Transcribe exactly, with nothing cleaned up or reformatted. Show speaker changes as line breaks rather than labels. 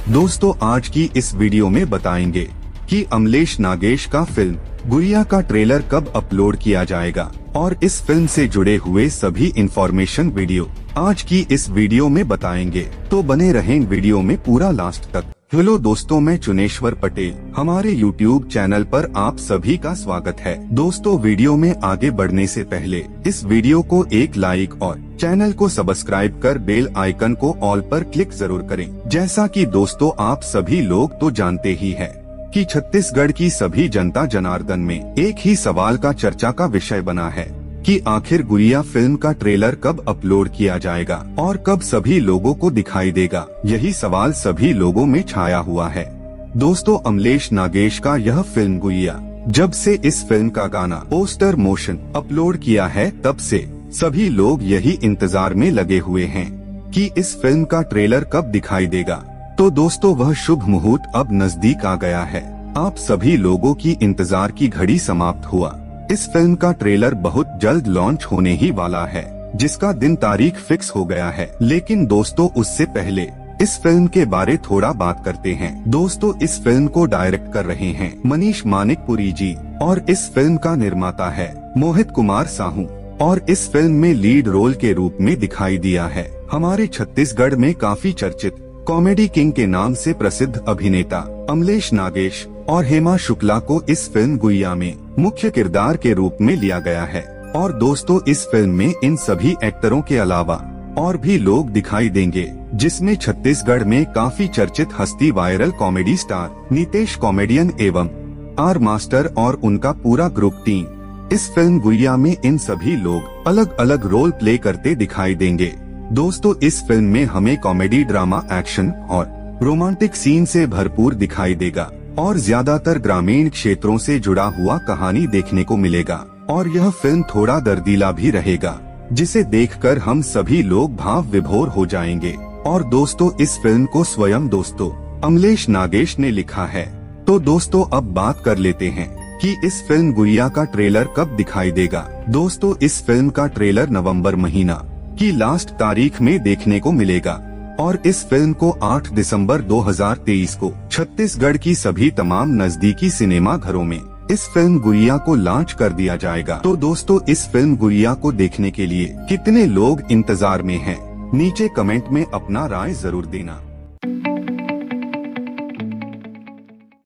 दोस्तों आज की इस वीडियो में बताएंगे कि अमलेश नागेश का फिल्म गुड़िया का ट्रेलर कब अपलोड किया जाएगा और इस फिल्म से जुड़े हुए सभी इंफॉर्मेशन वीडियो आज की इस वीडियो में बताएंगे, तो बने रहें वीडियो में पूरा लास्ट तक। हेलो दोस्तों, मैं चुनेश्वर पटेल, हमारे यूट्यूब चैनल पर आप सभी का स्वागत है। दोस्तों वीडियो में आगे बढ़ने से पहले इस वीडियो को एक लाइक और चैनल को सब्सक्राइब कर बेल आइकन को ऑल पर क्लिक जरूर करें। जैसा कि दोस्तों आप सभी लोग तो जानते ही हैं कि छत्तीसगढ़ की सभी जनता जनार्दन में एक ही सवाल का चर्चा का विषय बना है कि आखिर गुड़िया फिल्म का ट्रेलर कब अपलोड किया जाएगा और कब सभी लोगों को दिखाई देगा। यही सवाल सभी लोगों में छाया हुआ है। दोस्तों अमलेश नागेश का यह फिल्म गुड़िया, जब से इस फिल्म का गाना पोस्टर मोशन अपलोड किया है तब से सभी लोग यही इंतजार में लगे हुए हैं कि इस फिल्म का ट्रेलर कब दिखाई देगा। तो दोस्तों वह शुभ मुहूर्त अब नजदीक आ गया है। आप सभी लोगों की इंतजार की घड़ी समाप्त हुआ। इस फिल्म का ट्रेलर बहुत जल्द लॉन्च होने ही वाला है, जिसका दिन तारीख फिक्स हो गया है। लेकिन दोस्तों उससे पहले इस फिल्म के बारे थोड़ा बात करते हैं। दोस्तों इस फिल्म को डायरेक्ट कर रहे हैं मनीष मानिकपुरी जी और इस फिल्म का निर्माता है मोहित कुमार साहू और इस फिल्म में लीड रोल के रूप में दिखाई दिया है हमारे छत्तीसगढ़ में काफी चर्चित कॉमेडी किंग के नाम से प्रसिद्ध अभिनेता अमलेश नागेश और हेमा शुक्ला को इस फिल्म गुड़िया में मुख्य किरदार के रूप में लिया गया है। और दोस्तों इस फिल्म में इन सभी एक्टरों के अलावा और भी लोग दिखाई देंगे, जिसमें छत्तीसगढ़ में काफी चर्चित हस्ती viral comedy star Nitesh comedian एवं आर मास्टर और उनका पूरा ग्रुप टीम। इस फिल्म गुड़िया में इन सभी लोग अलग अलग रोल प्ले करते दिखाई देंगे। दोस्तों इस फिल्म में हमें कॉमेडी, ड्रामा, एक्शन और रोमांटिक सीन से भरपूर दिखाई देगा और ज्यादातर ग्रामीण क्षेत्रों से जुड़ा हुआ कहानी देखने को मिलेगा। और यह फिल्म थोड़ा दर्दीला भी रहेगा, जिसे देखकर हम सभी लोग भाव विभोर हो जाएंगे। और दोस्तों इस फिल्म को स्वयं दोस्तों अमलेश नागेश ने लिखा है। तो दोस्तों अब बात कर लेते हैं कि इस फिल्म गुड़िया का ट्रेलर कब दिखाई देगा। दोस्तों इस फिल्म का ट्रेलर नवंबर महीना की लास्ट तारीख में देखने को मिलेगा और इस फिल्म को आठ दिसंबर दो हज़ार तेईस को छत्तीसगढ़ की सभी तमाम नजदीकी सिनेमा घरों में इस फिल्म गुड़िया को लॉन्च कर दिया जाएगा। तो दोस्तों इस फिल्म गुड़िया को देखने के लिए कितने लोग इंतजार में हैं, नीचे कमेंट में अपना राय जरूर देना।